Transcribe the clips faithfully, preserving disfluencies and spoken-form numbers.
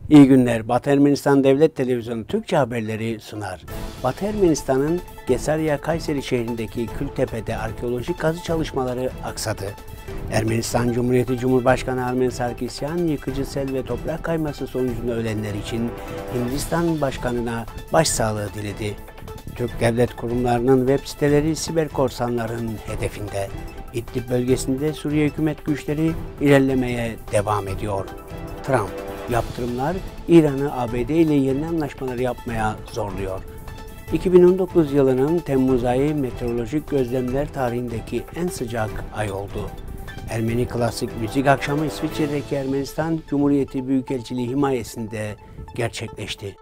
İyi günler. Batı Ermenistan Devlet Televizyonu Türkçe haberleri sunar. Batı Ermenistan'ın Gesarya Kayseri şehrindeki Kültepe'de arkeolojik kazı çalışmaları aksadı. Ermenistan Cumhuriyeti Cumhurbaşkanı Armen Sarkisyan, yıkıcı sel ve toprak kayması sonucunda ölenler için Hindistan Başkanı'na başsağlığı diledi. Türk devlet kurumlarının web siteleri siber korsanların hedefinde. İdlib bölgesinde Suriye hükümet güçleri ilerlemeye devam ediyor. Trump, yaptırımlar İran'ı A B D ile yeni anlaşmalar yapmaya zorluyor. iki bin on dokuz yılının Temmuz ayı meteorolojik gözlemler tarihindeki en sıcak ay oldu. Ermeni klasik müzik akşamı İsviçre'deki Ermenistan Cumhuriyeti Büyükelçiliği himayesinde gerçekleşti.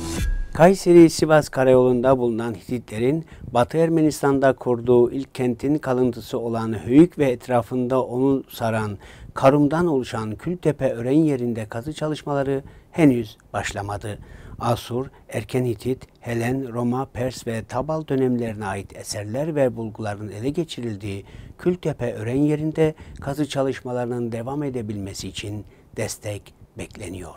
Kayseri-Sivas karayolunda bulunan Hititlerin Batı Ermenistan'da kurduğu ilk kentin kalıntısı olan Höyük ve etrafında onu saran Karum'dan oluşan Kültepe ören yerinde kazı çalışmaları henüz başlamadı. Asur, Erken Hitit, Helen, Roma, Pers ve Tabal dönemlerine ait eserler ve bulguların ele geçirildiği Kültepe ören yerinde kazı çalışmalarının devam edebilmesi için destek bekleniyor.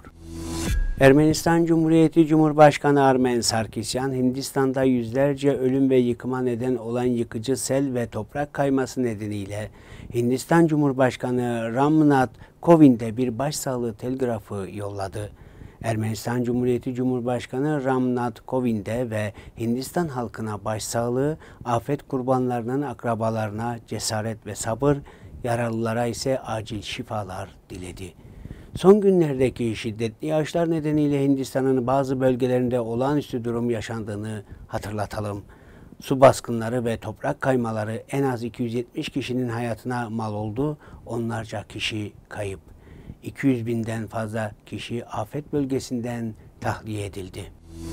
Ermenistan Cumhuriyeti Cumhurbaşkanı Armen Sarkisyan, Hindistan'da yüzlerce ölüm ve yıkıma neden olan yıkıcı sel ve toprak kayması nedeniyle Hindistan Cumhurbaşkanı Ram Nath Kovind'e bir başsağlığı telgrafı yolladı. Ermenistan Cumhuriyeti Cumhurbaşkanı Ram Nath Kovind'e ve Hindistan halkına başsağlığı, afet kurbanlarının akrabalarına cesaret ve sabır, yaralılara ise acil şifalar diledi. Son günlerdeki şiddetli yağışlar nedeniyle Hindistan'ın bazı bölgelerinde olağanüstü durum yaşandığını hatırlatalım. Su baskınları ve toprak kaymaları en az iki yüz yetmiş kişinin hayatına mal oldu, onlarca kişi kayıp. iki yüz binden fazla kişi afet bölgesinden tahliye edildi.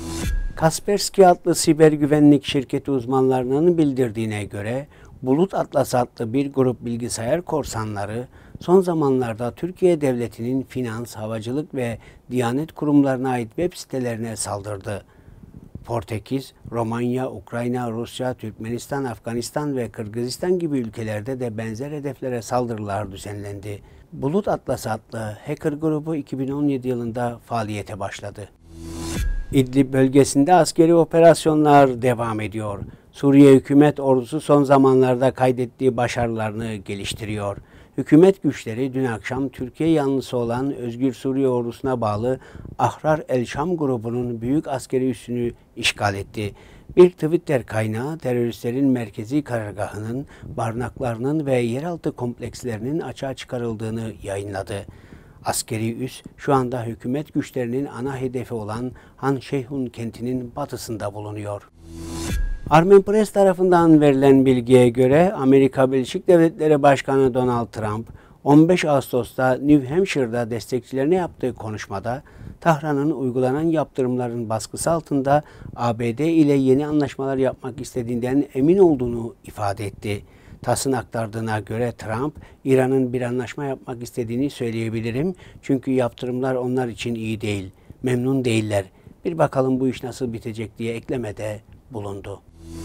Kaspersky adlı siber güvenlik şirketi uzmanlarının bildirdiğine göre Bulut Atlas adlı bir grup bilgisayar korsanları son zamanlarda Türkiye Devleti'nin finans, havacılık ve diyanet kurumlarına ait web sitelerine saldırdı. Portekiz, Romanya, Ukrayna, Rusya, Türkmenistan, Afganistan ve Kırgızistan gibi ülkelerde de benzer hedeflere saldırılar düzenlendi. Bulut Atlas adlı hacker grubu iki bin on yedi yılında faaliyete başladı. İdlib bölgesinde askeri operasyonlar devam ediyor. Suriye hükümet ordusu son zamanlarda kaydettiği başarılarını geliştiriyor. Hükümet güçleri dün akşam Türkiye yanlısı olan Özgür Suriye ordusuna bağlı Ahrar el-Şam grubunun büyük askeri üssünü işgal etti. Bir Twitter kaynağı teröristlerin merkezi karargahının, barınaklarının ve yeraltı komplekslerinin açığa çıkarıldığını yayınladı. Askeri üs şu anda hükümet güçlerinin ana hedefi olan Han Şeyhun kentinin batısında bulunuyor. Armen Press tarafından verilen bilgiye göre Amerika Birleşik Devletleri Başkanı Donald Trump on beş Ağustos'ta New Hampshire'da destekçilerine yaptığı konuşmada Tahran'ın uygulanan yaptırımların baskısı altında A B D ile yeni anlaşmalar yapmak istediğinden emin olduğunu ifade etti. TASS'ın aktardığına göre Trump, İran'ın bir anlaşma yapmak istediğini söyleyebilirim çünkü yaptırımlar onlar için iyi değil, memnun değiller. Bir bakalım bu iş nasıl bitecek diye eklemede bulundu.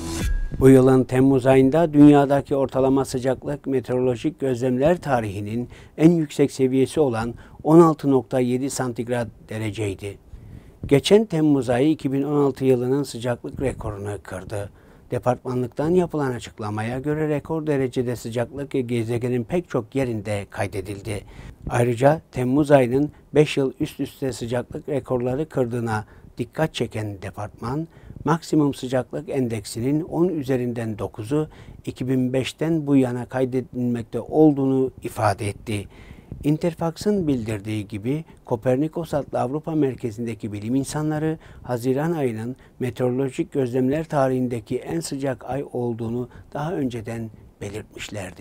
Bu yılın Temmuz ayında dünyadaki ortalama sıcaklık meteorolojik gözlemler tarihinin en yüksek seviyesi olan on altı nokta yedi santigrat dereceydi. Geçen Temmuz ayı iki bin on altı yılının sıcaklık rekorunu kırdı. Departmanlıktan yapılan açıklamaya göre rekor derecede sıcaklık gezegenin pek çok yerinde kaydedildi. Ayrıca Temmuz ayının beş yıl üst üste sıcaklık rekorları kırdığına dikkat çeken departman, maksimum sıcaklık endeksinin on üzerinden dokuzu iki bin beşten bu yana kaydedilmekte olduğunu ifade etti. Interfax'ın bildirdiği gibi Kopernikos adlı Avrupa merkezindeki bilim insanları Haziran ayının meteorolojik gözlemler tarihindeki en sıcak ay olduğunu daha önceden belirtmişlerdi.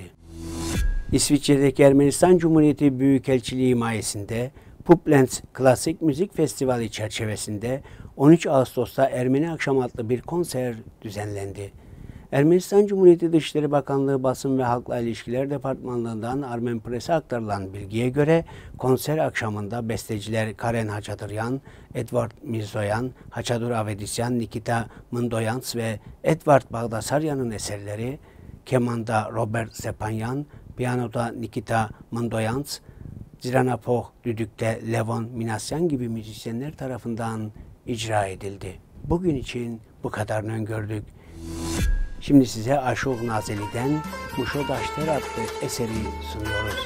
İsviçre'deki Ermenistan Cumhuriyeti Büyükelçiliği himayesinde Puplenz Klasik Müzik Festivali çerçevesinde on üç Ağustos'ta Ermeni Akşam adlı bir konser düzenlendi. Ermenistan Cumhuriyeti Dışişleri Bakanlığı Basın ve Halkla İlişkiler Departmanlığı'ndan Armen Press'e aktarılan bilgiye göre konser akşamında besteciler Karen Haçatüryan, Edward Mirzoyan, Haçadur Avedisyan, Nikita Mındoyans ve Edward Bagdasaryan'ın eserleri, kemanda Robert Sepanyan, piyanoda Nikita Mındoyans, Ziranapov, düdükte Levon Minasyan gibi müzisyenler tarafından icra edildi. Bugün için bu kadarını öngördük. Şimdi size Aşuq Nazeli'den Muşo Daşter adlı eseri sunuyoruz.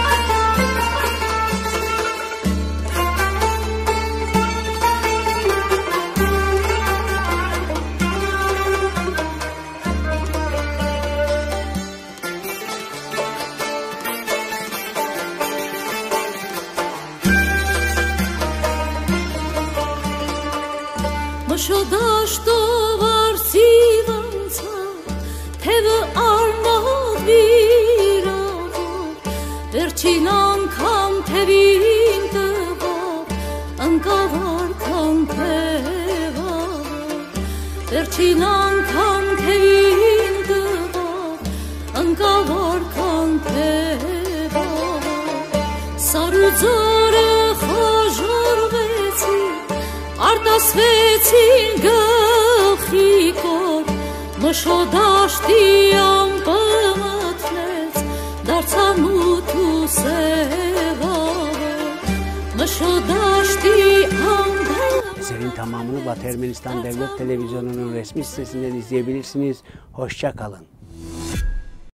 Մշո դաշտով արսիվանցա, թևը արնավ վիրավոր, վերջին անգամ թևին տվավ, ընկավ արքան թևավոր, վերջին անգամ թևին տվավ, ընկավ արքան թևավոր, սարուձորը խաժորվեցի, արտասվեցին գլխիկով, մշո դաշտի ամպը մթնեց, դարձավ մութ ու սևավոր, մշո դաշտի ամպը... Eserin tamamını Batı Ermenistan Devlet Televizyonu'nun resmi sitesinden izleyebilirsiniz. Hoşça kalın.